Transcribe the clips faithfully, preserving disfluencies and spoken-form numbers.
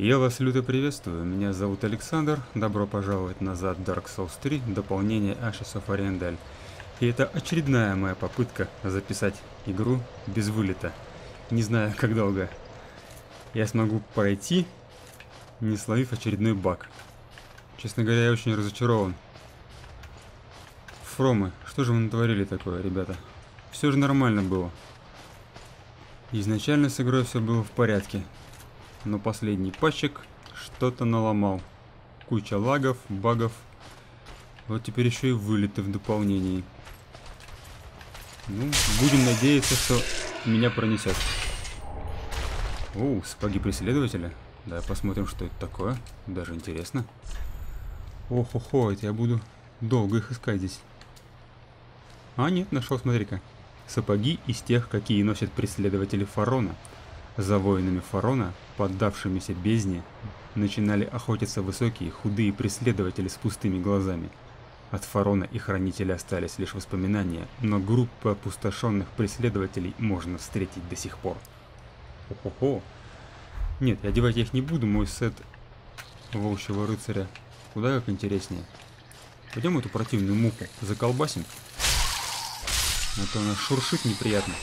Я вас люто приветствую, меня зовут Александр, добро пожаловать назад в Dark Souls три, дополнение Ashes of Ariandel. И это очередная моя попытка записать игру без вылета. Не знаю, как долго я смогу пройти, не словив очередной баг. Честно говоря, я очень разочарован. Фромы, что же вы натворили такое, ребята? Все же нормально было. Изначально с игрой все было в порядке. Но последний патчик что-то наломал. Куча лагов, багов. Вот теперь еще и вылеты в дополнении. Ну, будем надеяться, что меня пронесет. О, сапоги преследователя. Да, посмотрим, что это такое. Даже интересно. Ох-охо, это я буду долго их искать здесь. А, нет, нашел, смотри-ка. Сапоги из тех, какие носят преследователи Фарона. За воинами Фарона, поддавшимися бездне, начинали охотиться высокие, худые преследователи с пустыми глазами. От Фарона и Хранителя остались лишь воспоминания, но группы опустошенных преследователей можно встретить до сих пор. Хо-хо-хо. Нет, одевать я их не буду, мой сет волчьего рыцаря куда как интереснее. Пойдем эту противную муху заколбасим, а то она шуршит неприятно.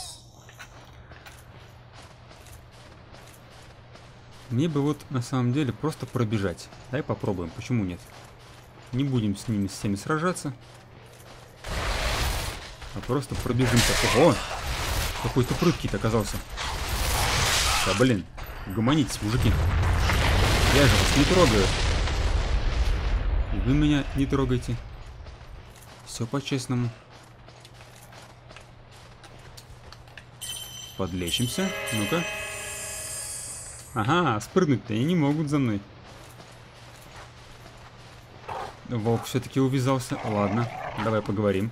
Мне бы вот на самом деле просто пробежать. Давай попробуем, почему нет? Не будем с ними всеми сражаться. А просто пробежим так. Ого! Какой-то прыткий-то оказался. Да блин, гомонитесь, мужики. Я же вас не трогаю. И вы меня не трогайте. Все по-честному. Подлечимся. Ну-ка. Ага, спрыгнуть-то они не могут за мной. Волк все-таки увязался. Ладно, давай поговорим.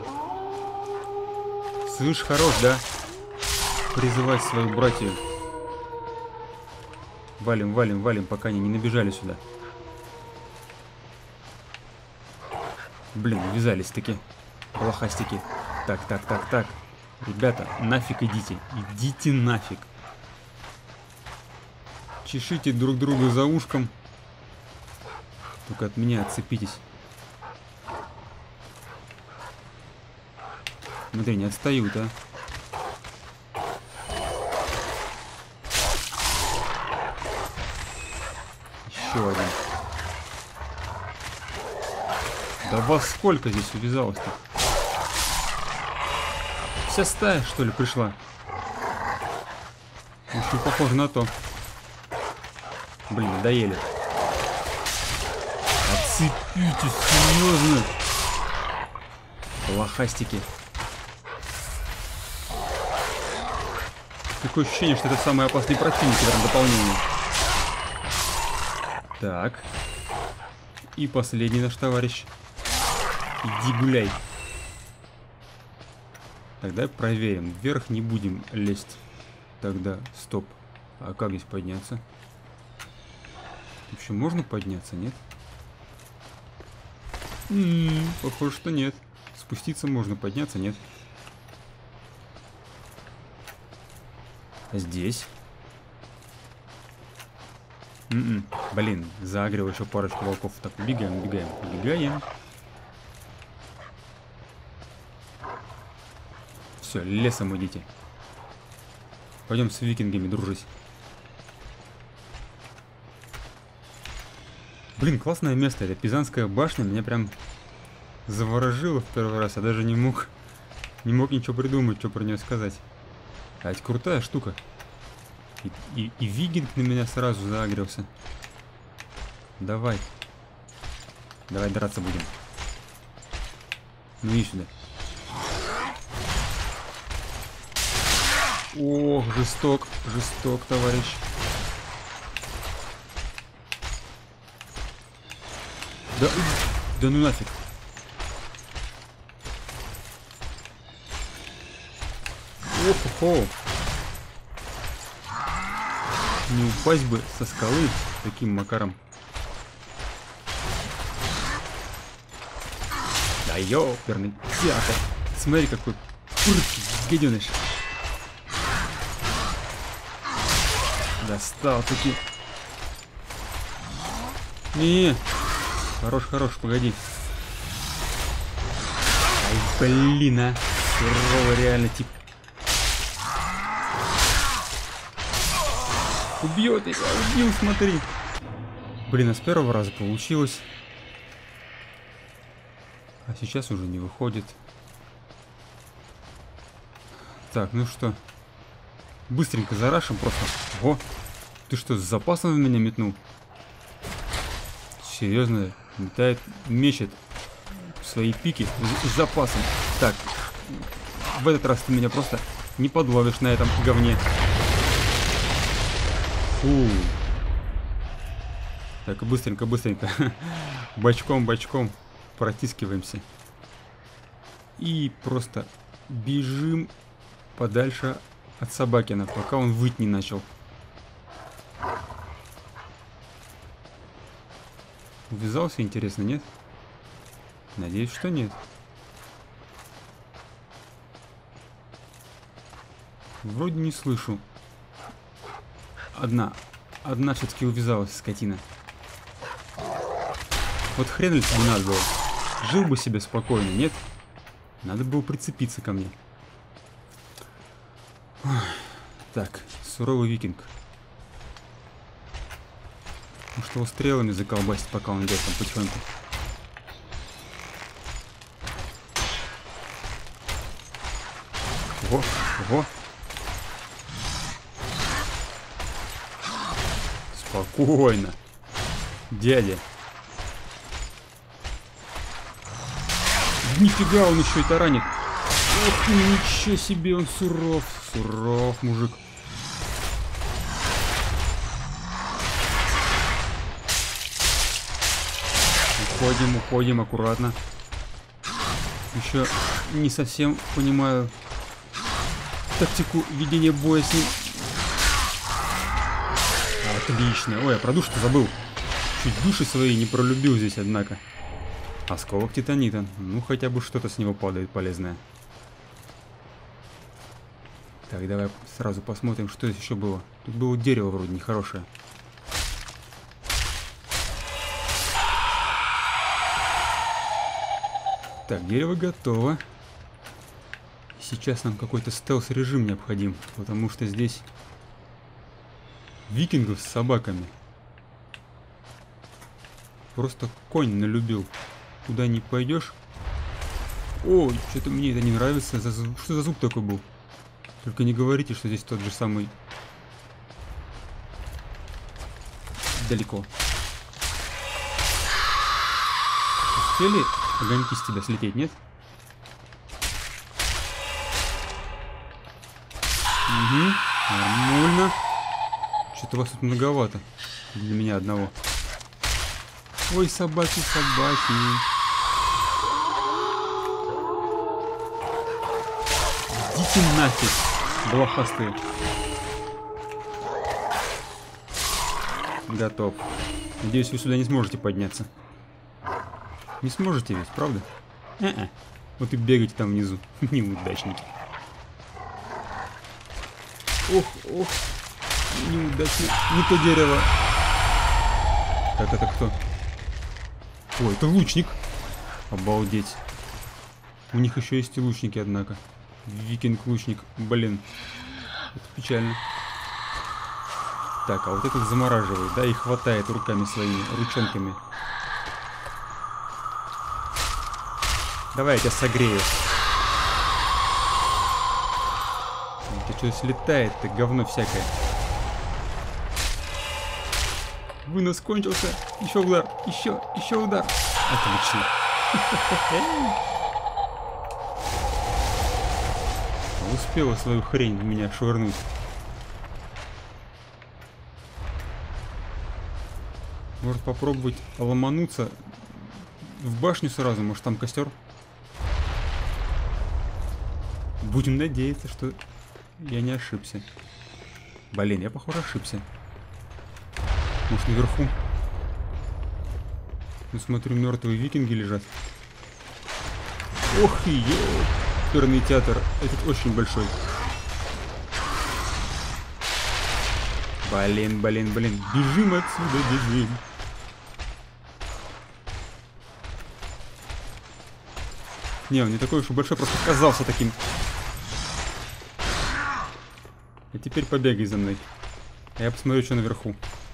Слышь, хорош, да? Призывать свою братью. Валим, валим, валим, пока они не набежали сюда. Блин, увязались-таки. Блохастики. Так, так, так, так. Ребята, нафиг идите. Идите нафиг. Чешите друг друга за ушком. Только от меня отцепитесь. Смотри, не отстают, а. Еще один. Да вас сколько здесь увязалось-то? Вся стая, что ли, пришла? В общем, похоже на то. Блин, надоели. Отцепитесь, серьезно. Лохастики. Такое ощущение, что это самый опасный противник в этом дополнении. Так. И последний наш товарищ. Иди гуляй. Тогда проверим. Вверх не будем лезть. Тогда стоп. А как здесь подняться? В общем, можно подняться, нет? М-м, похоже, что нет. Спуститься можно, подняться нет. А здесь? М-м, блин, заагрил еще парочку волков. Так, убегаем, убегаем, убегаем. Все, лесом идите. Пойдем с викингами дружить. Блин, классное место. Это Пизанская башня. Меня прям заворожило в первый раз. Я даже не мог, не мог ничего придумать, что про нее сказать. А это крутая штука. И, и, и викинг на меня сразу заагрился. Давай. Давай драться будем. Ну и сюда. Ох, жесток, жесток, товарищ. Да, да ну нафиг. Ох-хо-хо. Не упасть бы со скалы таким макаром. Да ёперный театр. Смотри, какой прыткий гаденыш. Достал таки. Не, хорош, хорош, погоди. Ай, блин, а. Суровый реально тип. Убьет тебя, убил, смотри. Блин, а с первого раза получилось. А сейчас уже не выходит. Так, ну что. Быстренько зарашим просто. О, ты что, с запасом в меня метнул? Серьезно, метает, мечет свои пики с, с запасом. Так, в этот раз ты меня просто не подловишь на этом говне. Фу. Так, быстренько, быстренько. Бочком, бочком протискиваемся. И просто бежим подальше от Собакина, пока он выть не начал. Увязался, интересно, нет? Надеюсь, что нет. Вроде не слышу. Одна. Одна все-таки увязалась, скотина. Вот хрен ли тебе надо было? Жил бы себе спокойно, нет? Надо было прицепиться ко мне. Ой. Так, суровый викинг. Может его стрелами заколбасить, пока он идет там потихоньку. Ого, ого. Спокойно, дядя. Нифига, он еще и таранит. Ох, ничего себе, он суров. Суров, мужик. Уходим, уходим, аккуратно. Еще не совсем понимаю тактику ведения боя с ним. Отлично. Ой, я про душу-то забыл. Чуть души свои не пролюбил здесь, однако. Осколок титанита. Ну, хотя бы что-то с него падает полезное. Так, давай сразу посмотрим, что здесь еще было. Тут было дерево вроде нехорошее. Так, дерево готово. Сейчас нам какой-то стелс-режим необходим, потому что здесь викингов с собаками. Просто конь налюбил. Куда не пойдешь. Ой, что-то мне это не нравится. За звук. Что за звук такой был? Только не говорите, что здесь тот же самый. Далеко. Успели огоньки с тебя слететь, нет? Угу, нормально. Что-то вас тут многовато для меня одного. Ой, собаки, собаки. Идите нафиг, блохастые. Готов. Надеюсь, вы сюда не сможете подняться. Не сможете ведь, правда? А-а. Вот и бегайте там внизу. Неудачники. Ох, ох. Неудачно. Не то дерево. Так, это кто? Ой, это лучник. Обалдеть. У них еще есть и лучники, однако. Викинг-лучник. Блин. Это печально. Так, а вот этот замораживает, да, и хватает руками своими, ручонками. Давай я тебя согрею. Ты что слетает-то, говно всякое. Вынос кончился. Еще удар. Еще, еще удар. Отлично. Успела свою хрень в меня швырнуть. Может попробовать ломануться в башню сразу. Может там костер? Будем надеяться, что я не ошибся. Блин, я похоже ошибся. Может наверху? Ну смотрю, мертвые викинги лежат. Ох и ёперный театр. Этот очень большой. Блин, блин, блин. Бежим отсюда, бежим. Не, он не такой уж и большой, просто казался таким. А теперь побегай за мной. А я посмотрю, что наверху.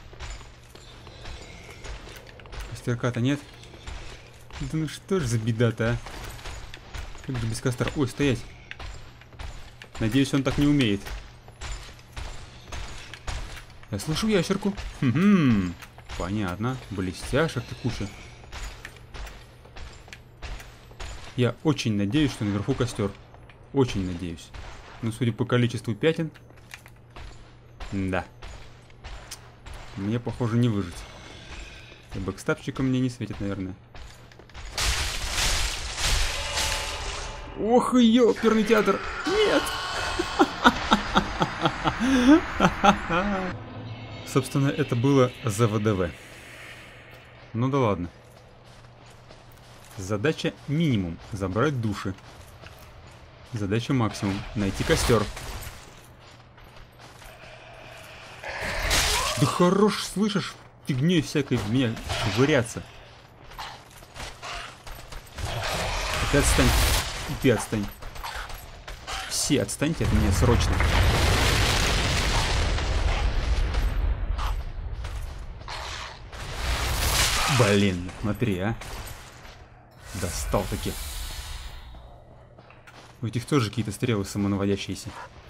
Костерка-то нет. Да ну что ж за беда-то, а? Как же без костра? Ой, стоять. Надеюсь, он так не умеет. Я слышу ящерку. Хм, понятно. Блестяшек-то куча. Я очень надеюсь, что наверху костер. Очень надеюсь. Но судя по количеству пятен... Да. Мне, похоже, не выжить. И бэкстапчиком мне не светит, наверное. Ох, ёперный театр! Нет! Собственно, это было за ВДВ. Ну да ладно. Задача минимум — забрать души. Задача максимум — найти костер. Да хорош, слышишь, фигней всякой в меня швыряться. Ты отстань. И ты отстань. Все отстаньте от меня срочно. Блин, смотри, а. Достал таки. У этих тоже какие-то стрелы самонаводящиеся.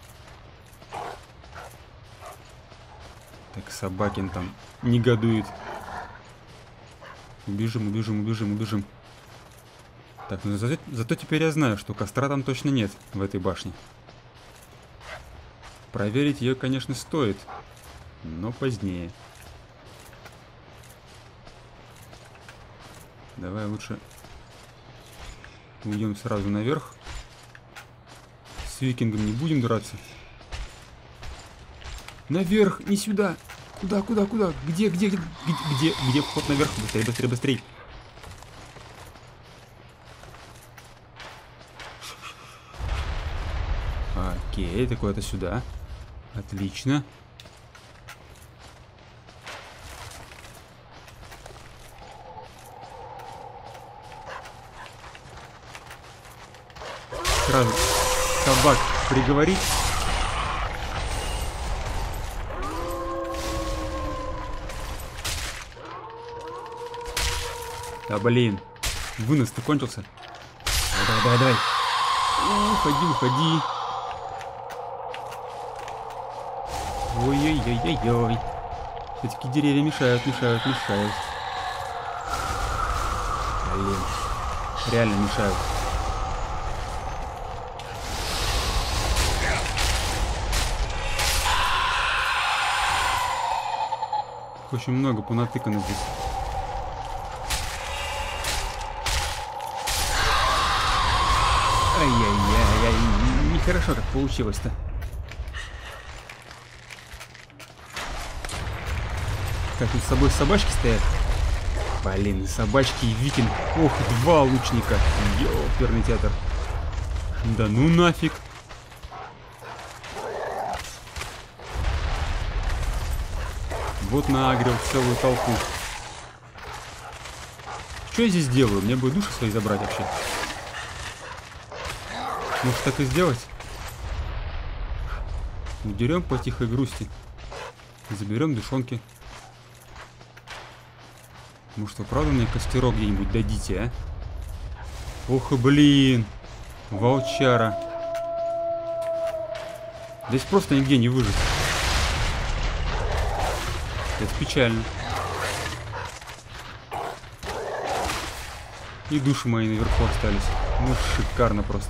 Так, Собакин там негодует. Убежим, убежим, убежим, убежим. Так, ну зато, зато теперь я знаю, что костра там точно нет в этой башне. Проверить ее, конечно, стоит, но позднее. Давай лучше уйдем сразу наверх. С викингом не будем драться. Наверх, не сюда. Куда, куда, куда? Где, где, где, где, где вход наверх? Быстрее, быстрее, быстрее. Окей, это куда-то сюда. Отлично. Сразу собак приговорить. Да блин, вынос-то кончился. Давай, давай, давай. Уходи, уходи. Ой-ой-ой-ой-ой. Все-таки деревья мешают, мешают, мешают. Блин, реально мешают. Очень много понатыкано здесь. Ай-яй-яй-яй, нехорошо так получилось-то. Как тут с собой собачки стоят? Блин, собачки и викинг. Ох, два лучника. Ёперный театр. Да ну нафиг. Вот наагрел целую толпу. Что я здесь делаю? Мне бы души свои забрать вообще. Может так и сделать? Удерем по тихой грусти. Заберем душонки. Может, вы правда мне костерок где-нибудь дадите, а? Ох и блин. Волчара. Здесь просто нигде не выжить. Это печально. И души мои наверху остались. Ну, шикарно просто.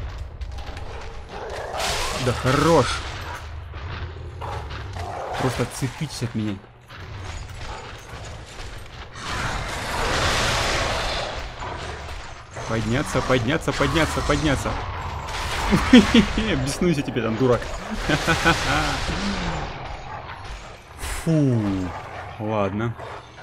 Да хорош. Просто отцепитесь от меня. Подняться, подняться, подняться, подняться. Беснуйся тебе там, дурак. Фу. Ладно.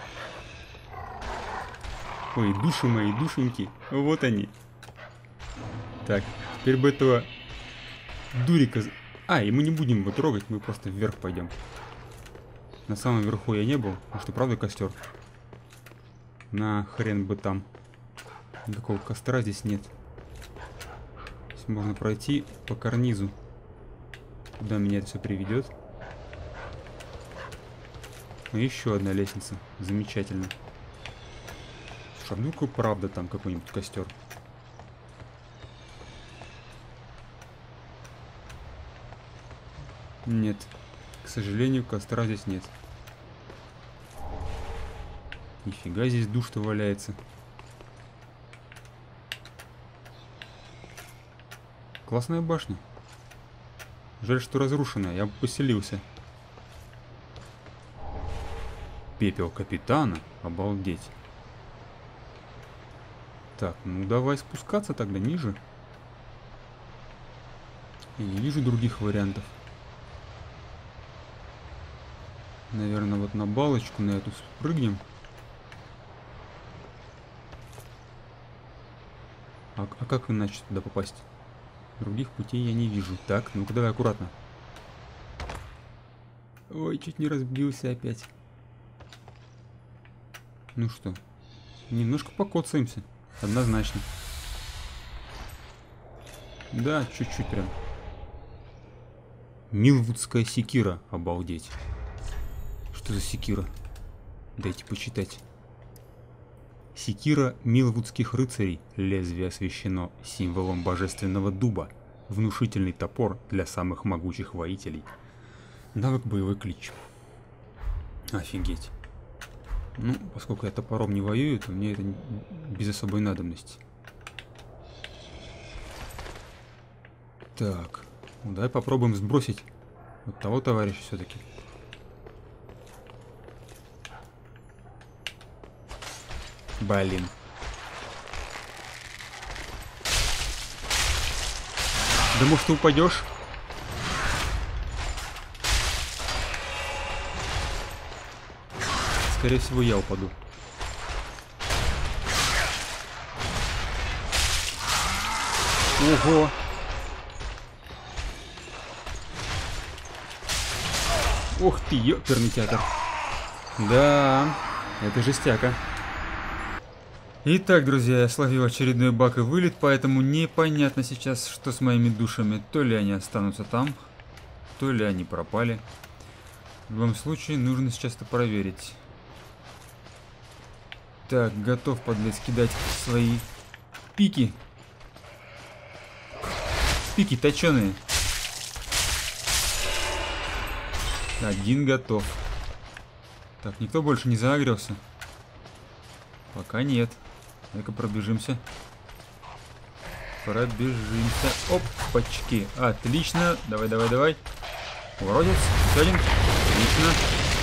Ой, души мои, душеньки. Вот они. Так, теперь бы этого дурика... А, и мы не будем его трогать, мы просто вверх пойдем. На самом верху я не был. Может и правда костер? На хрен бы там. Никакого костра здесь нет. можно пройти по карнизу. Куда меня это все приведет? Еще одна лестница. Замечательно. Слушай, а ну-ка правда там какой-нибудь костер. Нет. К сожалению, костра здесь нет. Нифига здесь душ-то валяется. Классная башня. Жаль, что разрушенная. Я бы поселился. Пепел капитана? Обалдеть. Так, ну давай спускаться тогда ниже. Я не вижу других вариантов. Наверное, вот на балочку на эту спрыгнем. А, а как иначе туда попасть? Других путей я не вижу. Так, ну-ка давай аккуратно. Ой, чуть не разбился опять. Ну что, немножко покоцаемся. Однозначно. Да, чуть-чуть прям. Милвудская секира, обалдеть. Что за секира? Дайте почитать. Секира милвудских рыцарей. Лезвие освящено символом божественного дуба. Внушительный топор для самых могучих воителей. Навык боевой клич. Офигеть. Ну, поскольку я топором не воюю, то мне это без особой надобности. Так, ну, давай попробуем сбросить вот того товарища все-таки. Блин. Да может ты упадешь? Скорее всего, я упаду. Ого! Ух ты, ёперный театр. Да, это жестяка. Итак, друзья, я словил очередной баг и вылет, поэтому непонятно сейчас, что с моими душами. То ли они останутся там, то ли они пропали. В любом случае, нужно сейчас это проверить. Так, готов, подлец, кидать свои пики. Пики точеные. Один готов. Так, никто больше не заагрился? Пока нет. Ну-ка пробежимся. Пробежимся. Опачки. Отлично. Давай, давай, давай. Уродец. Еще один. Отлично.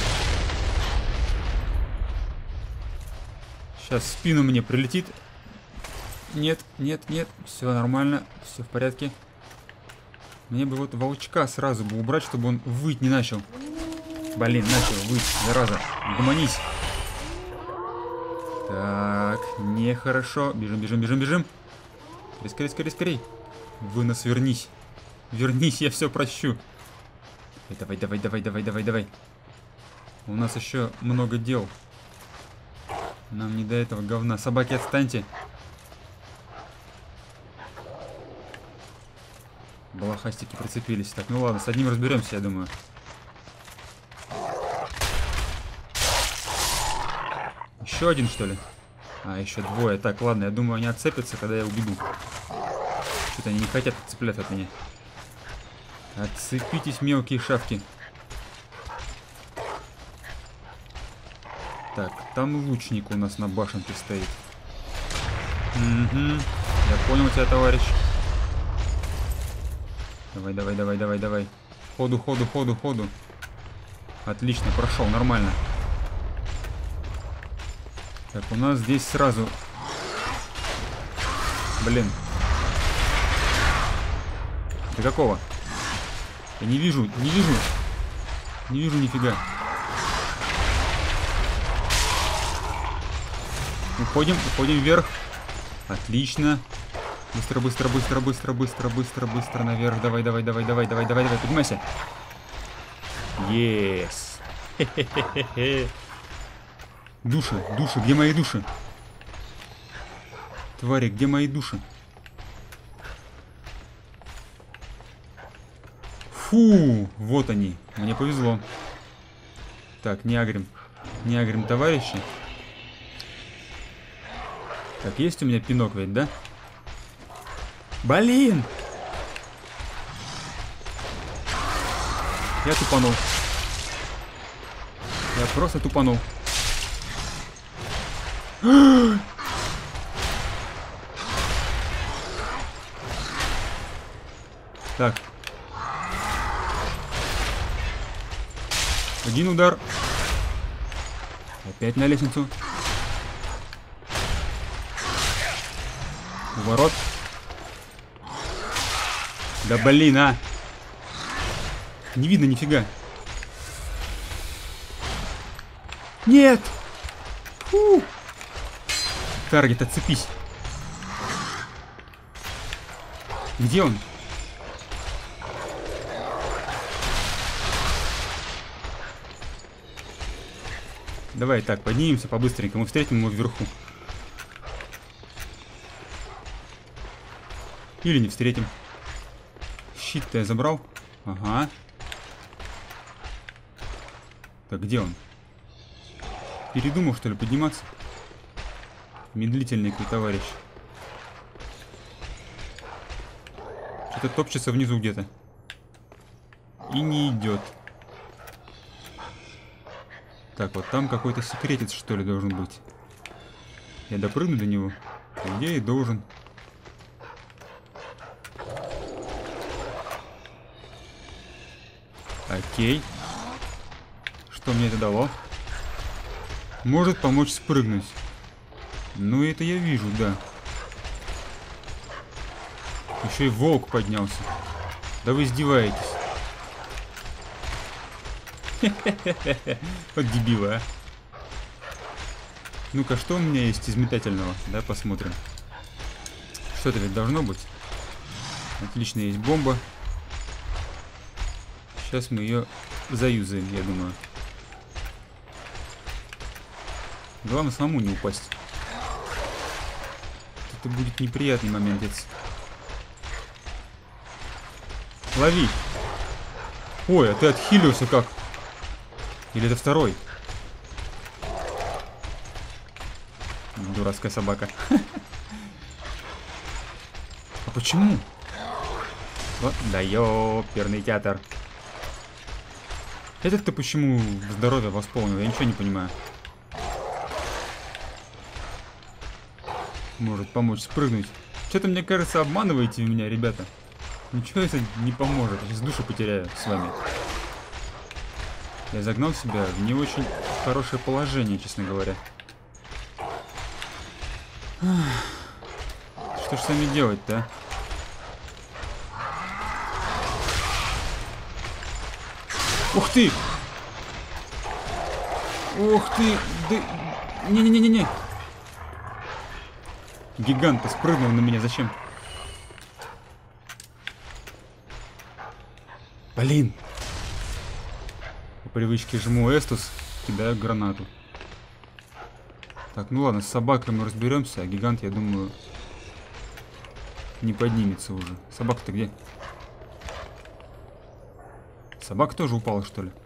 Сейчас в спину мне прилетит. Нет, нет, нет. Все нормально. Все в порядке. Мне бы вот волчка сразу бы убрать, чтобы он выть не начал. Блин, начал выть, зараза. Гомонись. Так, нехорошо. Бежим, бежим, бежим, бежим. Скорей, скорей, скорей. Вынос, вернись. Вернись, я все прощу. Давай, давай, давай, давай, давай, давай. У нас еще много дел. Нам не до этого говна. Собаки, отстаньте. Балахастики прицепились. Так, ну ладно, с одним разберемся, я думаю. Еще один, что ли? А, еще двое. Так, ладно, я думаю, они отцепятся, когда я убегу. Что-то они не хотят отцепляться от меня. Отцепитесь, мелкие шавки. Так, там лучник у нас на башенке стоит. Угу. Я понял тебя, товарищ. Давай, давай, давай, давай, давай. Ходу, ходу, ходу, ходу. Отлично, прошел, нормально. Так, у нас здесь сразу... Блин. Ты какого? Я не вижу, не вижу. Не вижу нифига. Уходим, уходим вверх. Отлично. Быстро, быстро, быстро, быстро, быстро, быстро, быстро наверх. Давай, давай, давай, давай, давай, давай, давай, поднимайся. Yes. Хе-хе-хе-хе. Души, души, где мои души? Твари, где мои души? Фу, вот они. Мне повезло. Так, не агрим. Не агрим, товарищи. Так, есть у меня пинок ведь, да? Блин! Я тупанул. Я просто тупанул. Так. Один удар. Опять на лестницу. Уворот. Да блин, а! Не видно нифига. Нет! Фу! Таргет, отцепись. Где он? Давай так, поднимемся по-быстренькому, встретим его вверху. Или не встретим. Щит-то я забрал. Ага. Так, где он? Передумал, что ли, подниматься? Медлительный какой товарищ. Что-то топчется внизу где-то. И не идет. Так, вот там какой-то секретец, что ли, должен быть. Я допрыгну до него? По идее, должен. Окей. Что мне это дало? Может помочь спрыгнуть. Ну, это я вижу, да. Еще и волк поднялся. Да вы издеваетесь. Вот дебилы, а. Ну-ка, что у меня есть из метательного? Да, посмотрим. Что-то ведь должно быть. Отлично, есть бомба. Сейчас мы ее заюзаем, я думаю. Главное самому не упасть. Это будет неприятный моментец. Лови. Ой, а ты отхилился как? Или это второй? Дурацкая собака. А почему? Вот, да ёперный театр. Этот-то почему здоровье восполнил? Я ничего не понимаю. Может помочь спрыгнуть. Что-то, мне кажется, обманываете меня, ребята. Ничего это не поможет. Я сейчас душу потеряю с вами. Я загнал себя в не очень хорошее положение, честно говоря. Что ж с вами делать-то, а? Ух ты! Ух ты! Да... Не-не-не-не-не! Гигант спрыгнул на меня, зачем? Блин! По привычке жму эстус, кидаю гранату. Так, ну ладно, с собакой мы разберемся, а гигант, я думаю, не поднимется уже. Собака-то где? Собака тоже упала, что ли?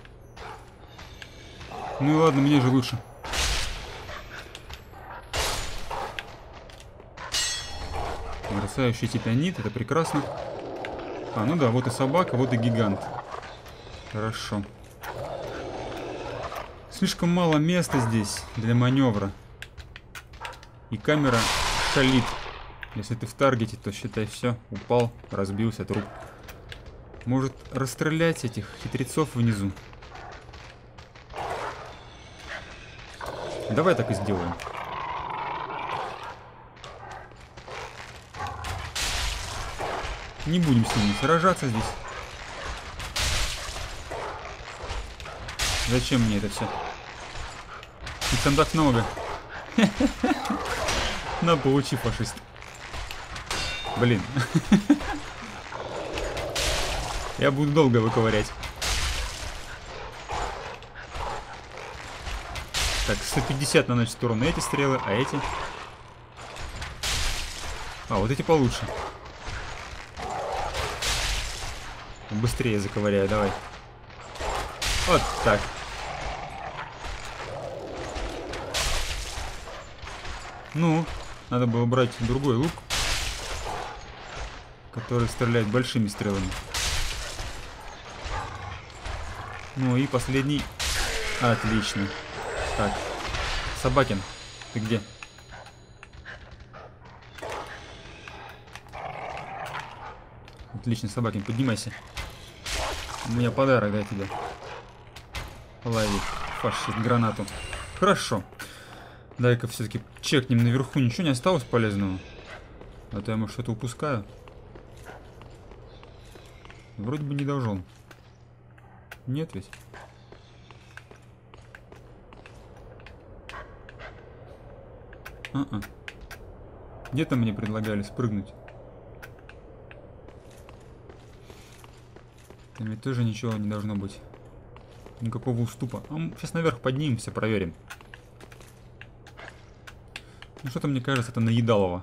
Ну и ладно, мне же лучше. Бросающий титанит, это прекрасно. А, ну да, вот и собака, вот и гигант. Хорошо. Слишком мало места здесь для маневра. И камера шалит. Если ты в таргете, то считай все. Упал, разбился, труп. Может расстрелять этих хитрецов внизу. Давай так и сделаем. Не будем с ними сражаться здесь. Зачем мне это все? Их там так много. На, получи, фашист. Блин. Я буду долго его ковырять. Так, сто пятьдесят наносит урон на эти стрелы, а эти... А, вот эти получше. Быстрее заковыряю, давай. Вот так. Ну, надо было брать другой лук, который стреляет большими стрелами. Ну и последний. Отлично. Так. Собакин, ты где? Отлично, Собакин, поднимайся. У меня подарок для тебя. Лови, фашист, гранату. Хорошо. Дай-ка все-таки чекнем наверху. Ничего не осталось полезного? А то я, может, что-то упускаю. Вроде бы не должен. Нет ведь? А-а. Где-то мне предлагали спрыгнуть. Там ведь тоже ничего не должно быть. Никакого уступа. А мы сейчас наверх поднимемся, проверим. Ну что-то мне кажется, это наедалово.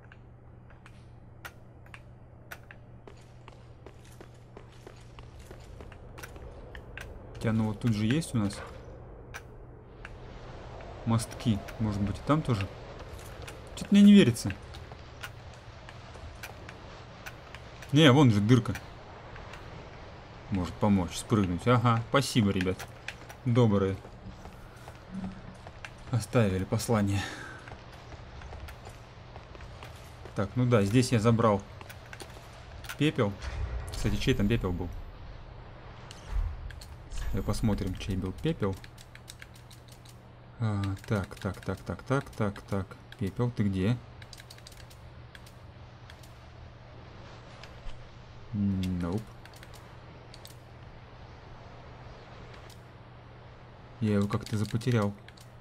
Хотя ну вот тут же есть у нас мостки. Может быть и там тоже. Что-то мне не верится. Не, вон же дырка. Может помочь спрыгнуть. Ага, спасибо, ребят. Добрые. Оставили послание. Так, ну да, здесь я забрал пепел. Кстати, чей там пепел был? Давай посмотрим, чей был пепел. А, так, так, так, так, так, так, так. Пепел, ты где? Nope. Я его как-то запотерял.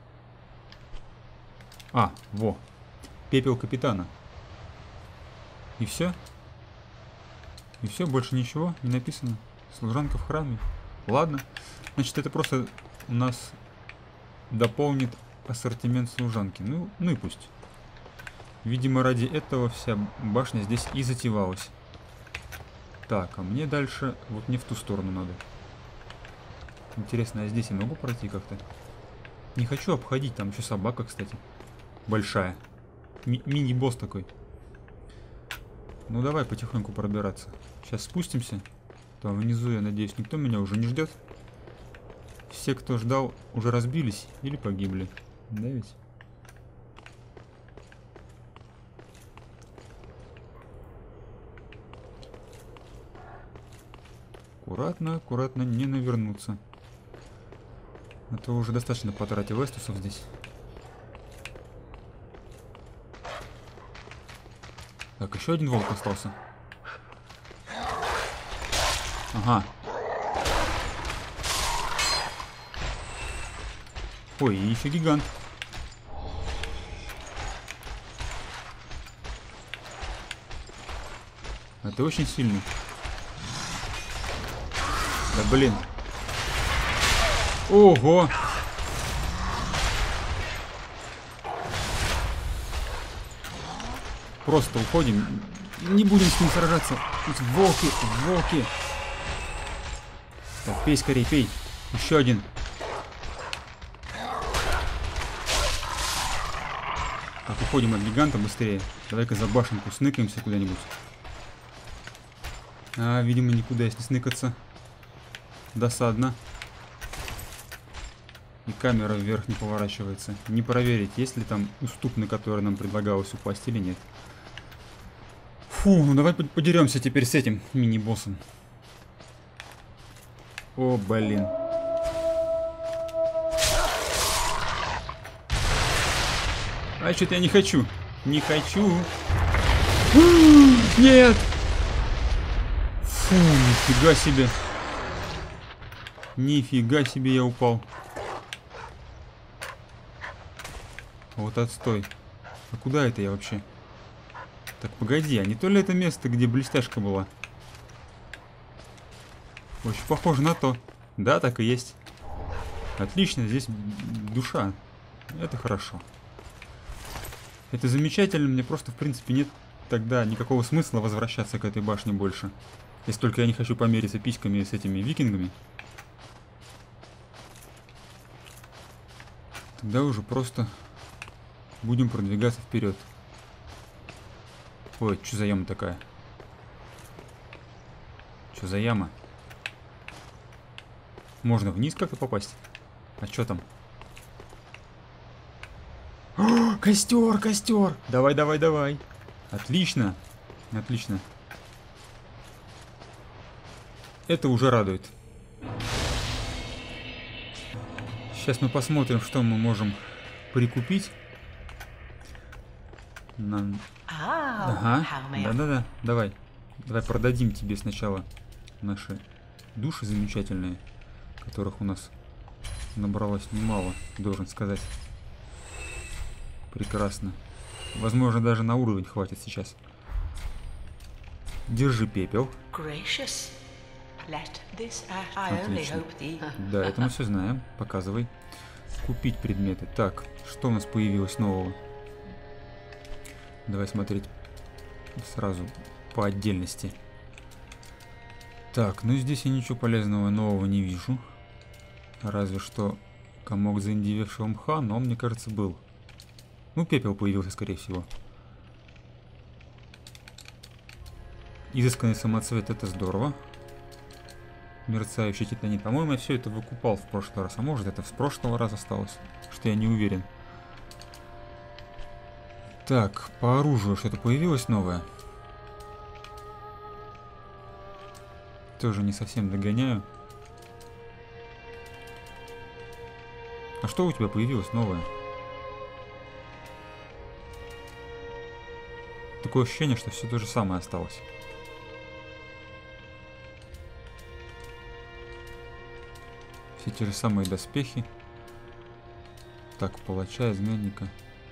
А, во. Пепел капитана. И все? И все, больше ничего не написано. Служанка в храме. Ладно. Значит, это просто у нас дополнит ассортимент служанки. Ну, ну и пусть. Видимо, ради этого вся башня здесь и затевалась. Так, а мне дальше вот не в ту сторону надо. Интересно, а здесь я могу пройти как-то? Не хочу обходить, там еще собака, кстати. Большая. Ми- мини-босс такой. Ну давай потихоньку пробираться. Сейчас спустимся. Там внизу, я надеюсь, никто меня уже не ждет. Все, кто ждал, уже разбились или погибли. Да ведь? Аккуратно, аккуратно, не навернуться. А то уже достаточно потратил эстусов здесь. Так, еще один волк остался. Ага. Ой, и еще гигант. Это очень сильный. Да блин. Ого! Просто уходим. Не будем с ним сражаться. Эти волки, волки. Так, пей скорее, пей. Еще один. Так, уходим от гиганта быстрее. Давай-ка за башенку сныкаемся куда-нибудь. А, видимо, никуда если сныкаться. Досадно. И камера вверх не поворачивается. Не проверить, есть ли там уступ, на который нам предлагалось упасть или нет. Фу, ну давай подеремся теперь с этим мини-боссом. О, блин. А что-то я не хочу. Не хочу. Нет! Фу, нифига себе. Нифига себе я упал. Вот отстой. А куда это я вообще? Так, погоди, а не то ли это место, где блестяшка была? Очень похоже на то. Да, так и есть. Отлично, здесь душа. Это хорошо. Это замечательно, мне просто, в принципе, нет тогда никакого смысла возвращаться к этой башне больше. Если только я не хочу помериться письками с этими викингами. Тогда уже просто будем продвигаться вперед. Ой, что за яма такая? Что за яма? Можно вниз как-то попасть? А что там? О, костер, костер! Давай, давай, давай. Отлично. Отлично. Это уже радует. Сейчас мы посмотрим, что мы можем прикупить. Нам... Ага, да-да-да, давай. Давай продадим тебе сначала наши души замечательные, которых у нас набралось немало, должен сказать. Прекрасно. Возможно, даже на уровень хватит сейчас. Держи пепел. Отлично. Да, это мы все знаем. Показывай. Купить предметы. Так, что у нас появилось нового? Давай смотреть сразу по отдельности. Так, ну здесь я ничего полезного нового не вижу. Разве что комок заиндевевшего мха, но он, мне кажется, был. Ну, пепел появился, скорее всего. Изысканный самоцвет, это здорово. Мерцающий титанит. По-моему, я все это выкупал в прошлый раз. А может, это с прошлого раза осталось? Что я не уверен. Так, по оружию что-то появилось новое. Тоже не совсем догоняю. А что у тебя появилось новое? Такое ощущение, что все то же самое осталось. Все те же самые доспехи. Так, палача, изменника.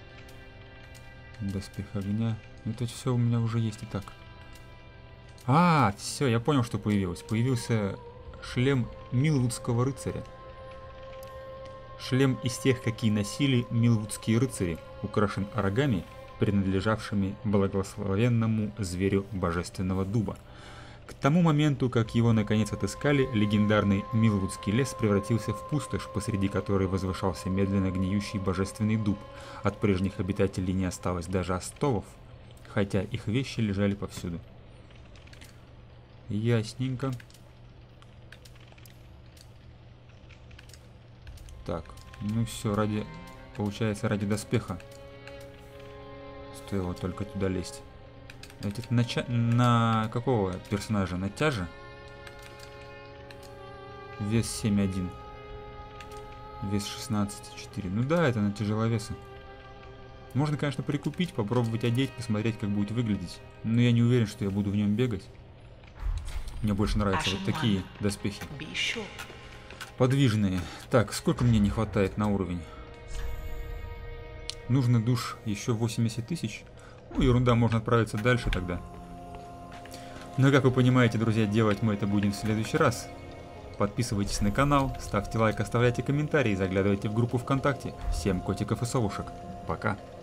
Доспех огня. Это все у меня уже есть и так. А, все, я понял, что появилось. Появился шлем Милвудского рыцаря. Шлем из тех, какие носили милвудские рыцари, украшен рогами, принадлежавшими благословенному зверю божественного дуба. К тому моменту, как его наконец отыскали, легендарный Милвудский лес превратился в пустошь, посреди которой возвышался медленно гниющий божественный дуб. От прежних обитателей не осталось даже остовов, хотя их вещи лежали повсюду. Ясненько. Так, ну все, ради, получается, ради доспеха стоило только туда лезть. Это на, ча... на какого персонажа? На тяже? Вес семь один. Вес шестнадцать четыре. Ну да, это на тяжеловесы. Можно, конечно, прикупить, попробовать одеть, посмотреть, как будет выглядеть. Но я не уверен, что я буду в нем бегать. Мне больше нравятся вот такие доспехи. Подвижные. Так, сколько мне не хватает на уровень? Нужно душ еще восемьдесят тысяч. Ну, ерунда, можно отправиться дальше тогда. Но, как вы понимаете, друзья, делать мы это будем в следующий раз. Подписывайтесь на канал, ставьте лайк, оставляйте комментарии, заглядывайте в группу ВКонтакте. Всем котиков и совушек. Пока.